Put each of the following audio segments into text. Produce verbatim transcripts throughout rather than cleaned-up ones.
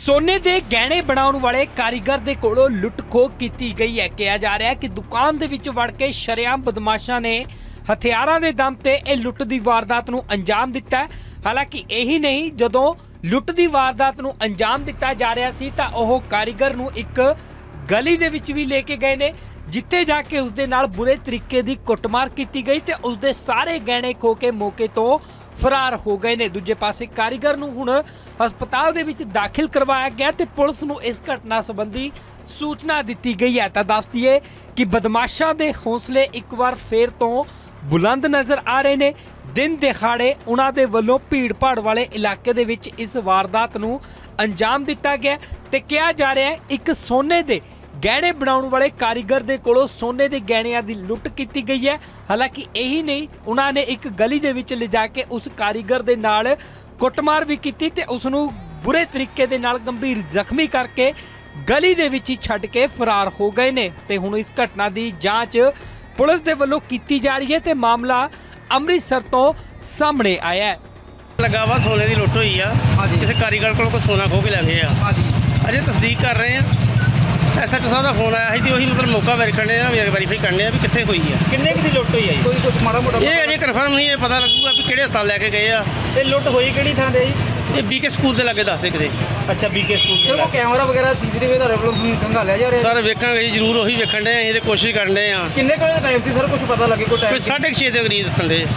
सोने के गहने बनाने वाले कारीगर के कोलों लुट खोह की गई है। कहा जा रहा है कि दुकान दे विच वड़ के शरेआम बदमाशां ने हथियारां दे दम ते इह लुट की वारदात नूं अंजाम दिता है। हालांकि यही नहीं, जदों लुट की वारदात नूं अंजाम दिता जा रहा सी तां ओह कारीगर नूं एक गली दे विच भी लेके गए ने, जिथे जाके उसदे नाल बुरे तरीके की कुटमार की गई ते उसदे सारे गहने खो के मौके तो फरार हो गए ने। दूजे पासे कारीगर नूं हुण हस्पताल दे विच दाखिल करवाया गया ते पुलिस नूं इस घटना संबंधी सूचना दी गई है। तां दस दईए कि बदमाशां दे हौसले एक बार फिर तो बुलंद नज़र आ रहे ने। दिन दिहाड़े उन्हां दे वल्लों भीड़ भाड़ वाले इलाके दे विच इस वारदात नूं अंजाम दिता गया ते कहा जा रहा है एक सोने दे गहने बनाने वाले कारीगर दे कोलों सोने के गहणियां की लुट की गई है। हालांकि यही नहीं, उन्होंने एक गली दे विच ले जाके उस कारीगर दे नाल कुटमार भी की ते उसनूं बुरे तरीके दे नाल गंभीर जख्मी करके गली दे विच ही छड्ड के फरार हो गए ने। ते हुण इस घटना की जांच पुलिस दे वल्लों की जा रही है ते मामला अमृतसर तो सामने आया है। लगा वा सोने की लुट हुई है, किसी कारीगर को सोना खो के ले गए आ। अजे तस्दीक कर रहे हैं। एस एच ओ साहब का फोन आया ਸੀ ਤੇ ਉਹੀ ਮਤਲਬ ਮੌਕਾ ਵੈਰੀਫਾਈ ਆ ਵੈਰੀਫਾਈ ਕਰਨੇ ਆ ਵੀ ਕਿੱਥੇ ਹੋਈ ਆ, ਕਿੰਨੇ ਦੀ ਲੁੱਟ ਹੋਈ ਆ ਜੀ। ਕੋਈ ਕੁਝ ਮਾੜਾ ਮੋਟਾ ਇਹ ਅਜੇ ਕਨਫਰਮ ਨਹੀਂ, ਇਹ ਪਤਾ ਲੱਗੂਗਾ ਵੀ ਕਿਹੜੇ ਹਸਪਤਾਲ ਲੈ ਕੇ ਗਏ ਆ। ਇਹ ਲੁੱਟ ਹੋਈ ਕਿਹੜੀ ਥਾਂ ਤੇ ਜੀ? ਇਹ ਬੀਕੇ ਸਕੂਲ ਦੇ ਲਾਗੇ ਦੱਸਦੇ ਕਿਤੇ। ਅੱਛਾ, ਬੀਕੇ ਸਕੂਲ ਦੇ ਲਾਗੇ ਕੈਮਰਾ ਵਗੈਰਾ ਸੀਸੀਟੀਵੀ ਦਾ ਰੈਫਰੈਂਸ ਖੰਗਾਲਿਆ ਜਾ ਰਿਹਾ ਸਰ। ਵੇਖਾਂਗੇ ਜੀ, ਜ਼ਰੂਰ ਉਹੀ ਵੇਖਣ ਦੇ ਅਸੀਂ ਤੇ ਕੋਸ਼ਿਸ਼ ਕਰਨ ਦੇ ਆ। ਕਿੰਨੇ ਕੁ ਟਾਈਮ ਸੀ ਸਰ, ਕੁਝ ਪਤਾ ਲੱਗੇ ਕੋਈ ਟਾਈਮ? ਸਾਢੇ ਛੇ ਦੇ ਕਰੀਬ ਦੱਸਣ ਦੇ।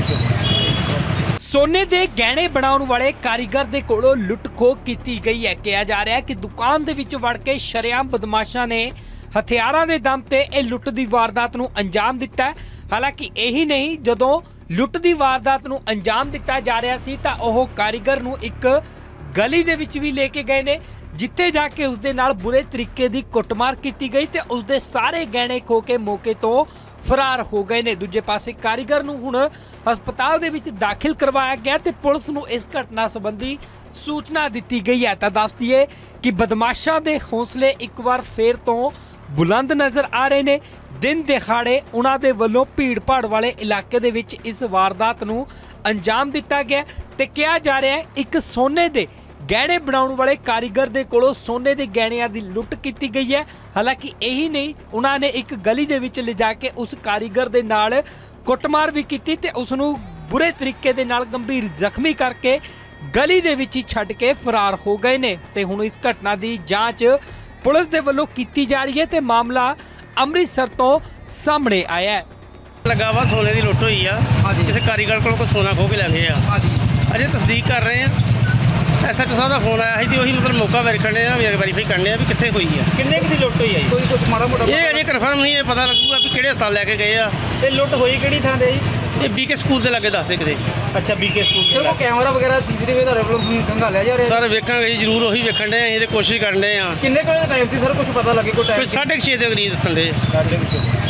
सोने के गहने बनाने वाले कारीगर के कोलों लुट खोह की गई है। कहा जा रहा है कि दुकान दे विच वड़ के शरेआम बदमाशां ने हथियारां दे दम ते इह लुट की वारदात नूं अंजाम दिता है। हालांकि यही नहीं, जदों लुट की वारदात नूं अंजाम दिता जा रहा सी तां ओह कारीगर नूं एक गली दे विच भी लेके गए ने, जिथे जाके उसदे नाल बुरे तरीके की कुटमार की गई ते उसदे सारे गहने खो के मौके तो फरार हो गए ने। दूजे पासे कारीगर नूं हुण हस्पताल दे विच दाखिल करवाया गया ते पुलिस नूं इस घटना संबंधी सूचना दी गई है। तां दस दईए कि बदमाशां दे हौसले एक बार फिर तो बुलंद नज़र आ रहे ने। दिन दिहाड़े उन्हां दे वल्लों भीड़ भाड़ वाले इलाके दे विच इस वारदात नूं अंजाम दिता गया ते कहा जा रहा है एक सोने दे गहने बनाने वाले कारीगर दे कोलों सोने के गहणियां की लुट की गई है। हालांकि यही नहीं, उन्होंने एक गली दे विच ले जाके उस कारीगर दे नाल कुटमार भी की ते उसनूं बुरे तरीके दे नाल गंभीर जख्मी करके गली दे विच ही छड्ड के फरार हो गए ने। ते हुण इस घटना की जांच पुलिस दे वल्लों की जा रही है ते मामला अमृतसर तो सामने आया है। लगा वा सोने की लुट हुई है, किसी कारीगर को सोना खो के ले गए आ। अजे तस्दीक कर रहे हैं। एस एच ओ साहब का फोन आया ਸੀ ਤੇ ਉਹੀ ਮਤਲਬ ਮੌਕਾ ਵੈਰੀਫਾਈ ਆ ਵੈਰੀਫਾਈ ਕਰਨੇ ਆ ਵੀ ਕਿੱਥੇ ਹੋਈ ਆ, ਕਿੰਨੇ ਦੀ ਲੁੱਟ ਹੋਈ ਆ ਜੀ। ਕੋਈ ਕੁਝ ਮਾੜਾ ਮੋਟਾ ਇਹ ਅਜੇ ਕਨਫਰਮ ਨਹੀਂ, ਇਹ ਪਤਾ ਲੱਗੂਗਾ ਵੀ ਕਿਹੜੇ ਹਸਪਤਾਲ ਲੈ ਕੇ ਗਏ ਆ। ਇਹ ਲੁੱਟ ਹੋਈ ਕਿਹੜੀ ਥਾਂ ਤੇ ਜੀ? ਇਹ ਬੀਕੇ ਸਕੂਲ ਦੇ ਲਾਗੇ ਦੱਸਦੇ ਕਿਤੇ। ਅੱਛਾ, ਬੀਕੇ ਸਕੂਲ ਦੇ ਲਾਗੇ ਕੈਮਰਾ ਵਗੈਰਾ ਸੀਸੀਟੀਵੀ ਦਾ ਰੈਫਰੈਂਸ ਖੰਗਾਲਿਆ ਜਾ ਰਿਹਾ ਸਰ। ਵੇਖਾਂਗੇ ਜੀ, ਜ਼ਰੂਰ ਉਹੀ ਵੇਖਣ ਦੇ ਅਸੀਂ ਤੇ ਕੋਸ਼ਿਸ਼ ਕਰਨ ਦੇ ਆ। ਕਿੰਨੇ ਕੁ ਟਾਈਮ ਸੀ ਸਰ, ਕੁਝ ਪਤਾ ਲੱਗੇ ਕੋਈ ਟਾਈਮ? ਸਾਢੇ ਛੇ ਦੇ ਕਰੀਬ ਦੱਸਣ ਦੇ।